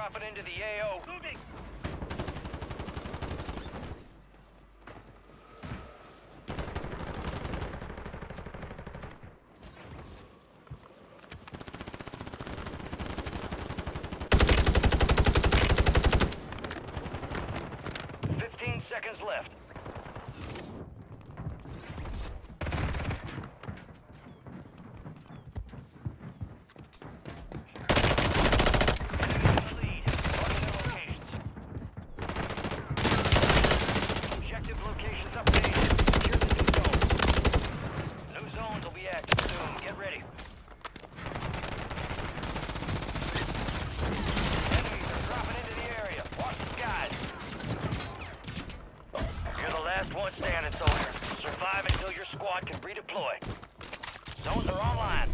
dropping into the AO. Moving. Seconds left. Objective locations updated. Secure the new zone. New zones will be active soon. Get ready. Enemies are dropping into the area. Watch the skies. You're the last one standing, soldier. Survive until your squad can redeploy. Zones are online.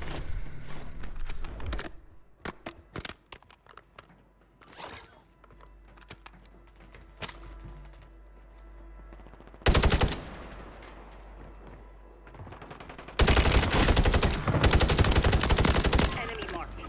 Enemy marking.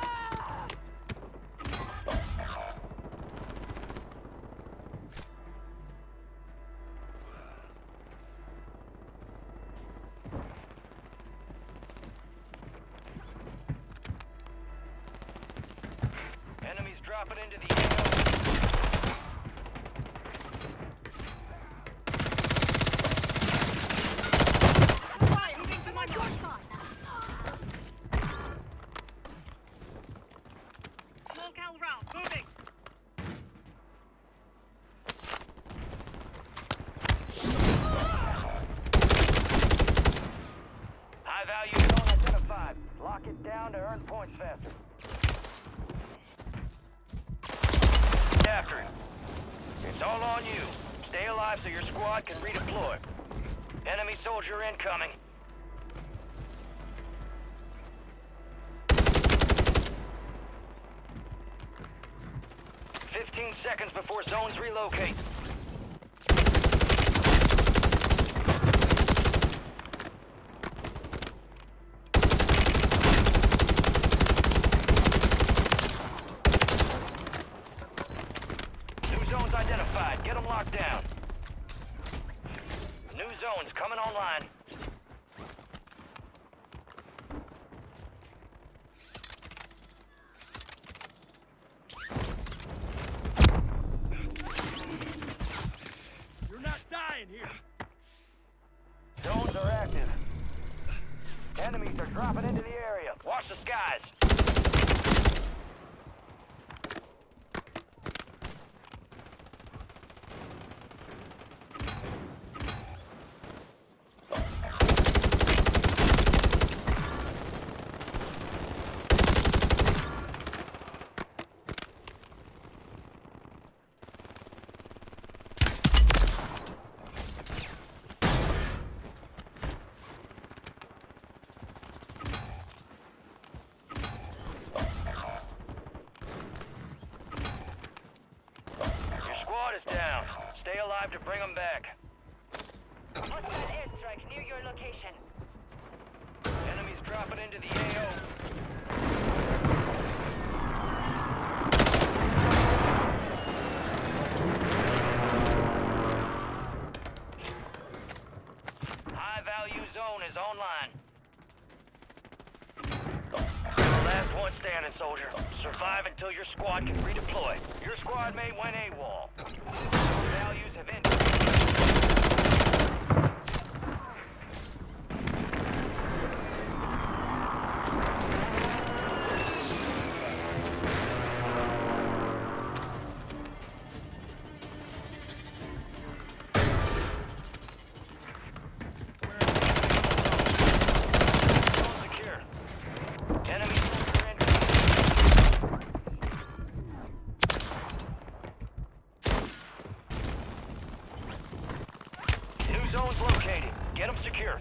Enemies dropping into the AO. Moving to my north side. Small cal round. Moving. High value zone identified. Lock it down to earn points faster. After him. It's all on you. Stay alive so your squad can redeploy. Enemy soldier incoming. "15 seconds before zones relocate. New zones identified. Get them locked down. New zones coming online. You're not dying here. Zones are active. Enemies are dropping into the area. Watch the skies. Is down. Stay alive to bring them back. Hostile airstrike near your location. Enemies dropping into the AO. High value zone is online. Last one standing, soldier. Survive until your squad can redeploy. Your squad mate went AWOL. Values have ended. Secure. Enemy soldier entry. New zones located. Get them secure.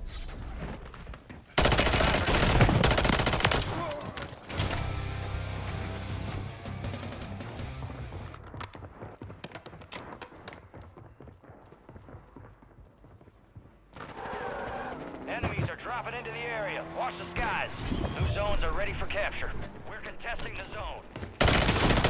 Enemies are dropping into the area. Watch the skies. New zones are ready for capture. We're contesting the zone.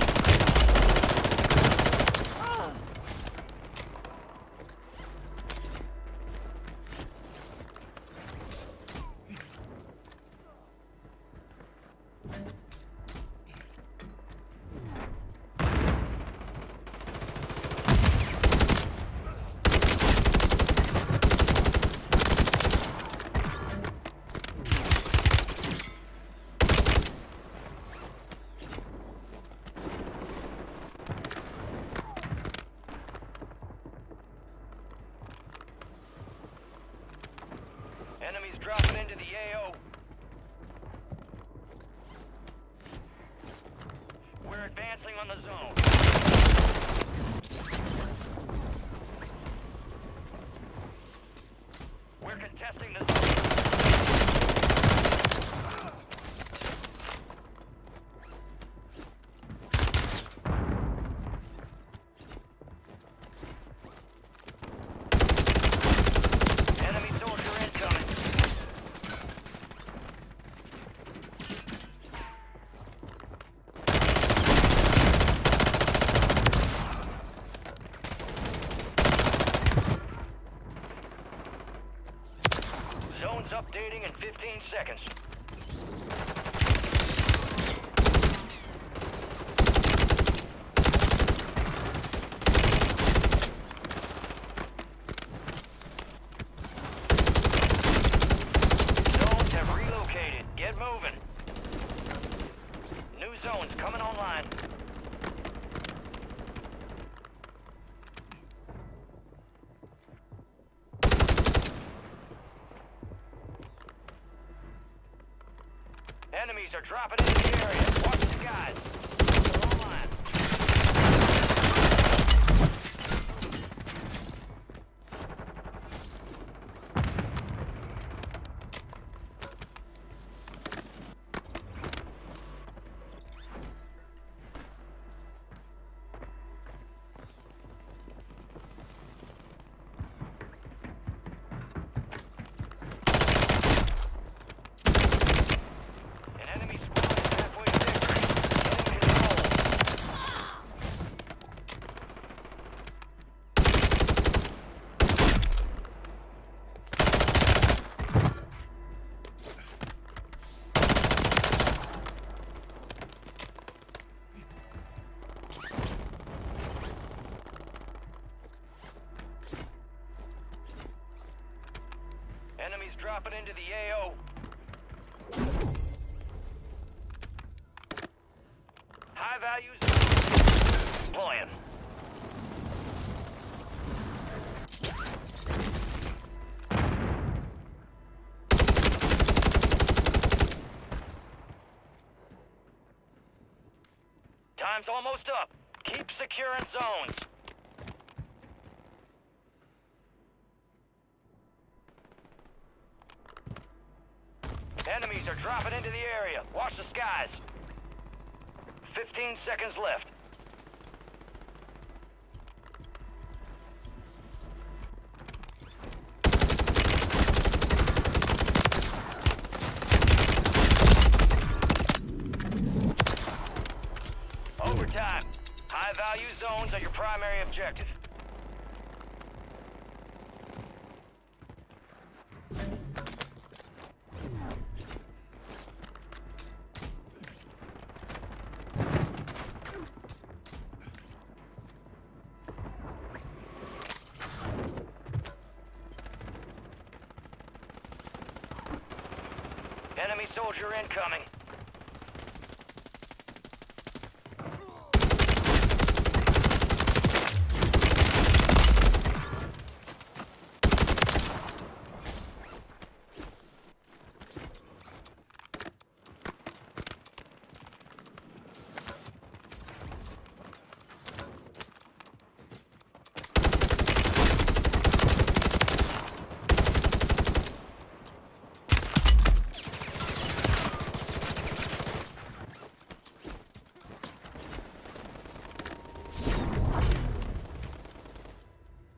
Enemies dropping into the AO. We're advancing on the zone. We're contesting the zone. Enemy soldier incoming. Zone's updating in 15 seconds. Zones have relocated. Get moving. New zones coming online. Enemies are dropping into the area. Watch the skies. They're online. An enemy squad is halfway to victory. Get in control. Enemies dropping into the AO. High values deploying. Time's almost up. Keep securing zones. Enemies are dropping into the area. Watch the skies. 15 seconds left. Overtime. High-value zones are your primary objective. Enemy soldier incoming.